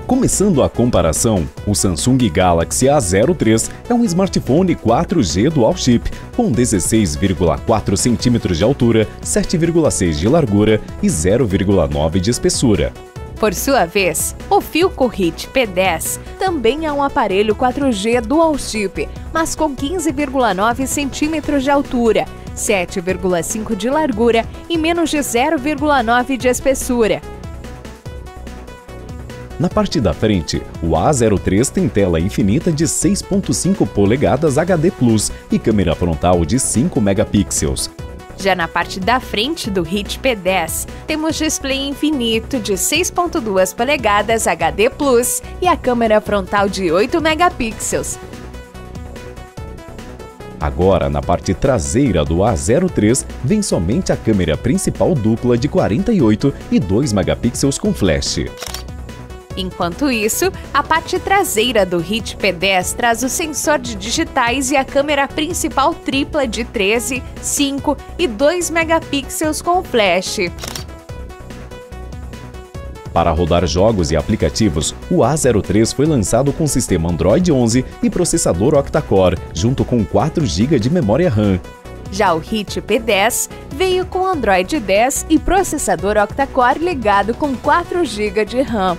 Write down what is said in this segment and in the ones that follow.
Começando a comparação, o Samsung Galaxy A03 é um smartphone 4G dual chip, com 16,4 cm de altura, 7,6 de largura e 0,9 de espessura. Por sua vez, o Philco Hit P10 também é um aparelho 4G dual chip, mas com 15,9 cm de altura, 7,5 de largura e menos de 0,9 de espessura. Na parte da frente, o A03 tem tela infinita de 6,5 polegadas HD Plus e câmera frontal de 5 megapixels. Já na parte da frente do Hit P10, temos display infinito de 6,2 polegadas HD Plus e a câmera frontal de 8 megapixels. Agora, na parte traseira do A03, vem somente a câmera principal dupla de 48 e 2 megapixels com flash. Enquanto isso, a parte traseira do Hit P10 traz o sensor de digitais e a câmera principal tripla de 13, 5 e 2 megapixels com flash. Para rodar jogos e aplicativos, o A03 foi lançado com sistema Android 11 e processador octa-core, junto com 4 GB de memória RAM. Já o Hit P10 veio com Android 10 e processador octa-core ligado com 4 GB de RAM.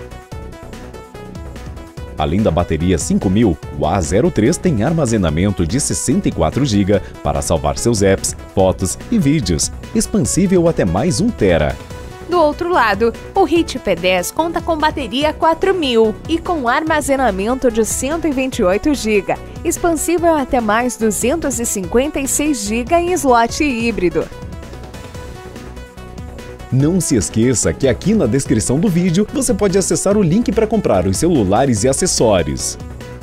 Além da bateria 5000, o A03 tem armazenamento de 64 GB para salvar seus apps, fotos e vídeos, expansível até mais 1 TB. Do outro lado, o Hit P10 conta com bateria 4000 e com armazenamento de 128 GB, expansível até mais 256 GB em slot híbrido. Não se esqueça que aqui na descrição do vídeo você pode acessar o link para comprar os celulares e acessórios.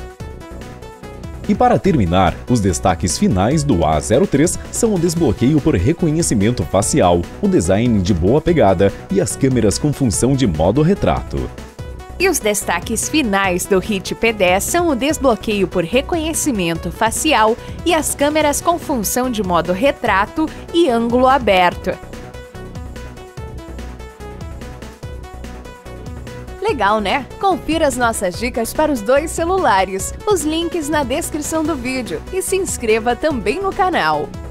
E para terminar, os destaques finais do A03 são o desbloqueio por reconhecimento facial, o design de boa pegada e as câmeras com função de modo retrato. E os destaques finais do Hit P10 são o desbloqueio por reconhecimento facial e as câmeras com função de modo retrato e ângulo aberto. Legal, né? Confira as nossas dicas para os 2 celulares, os links na descrição do vídeo e se inscreva também no canal.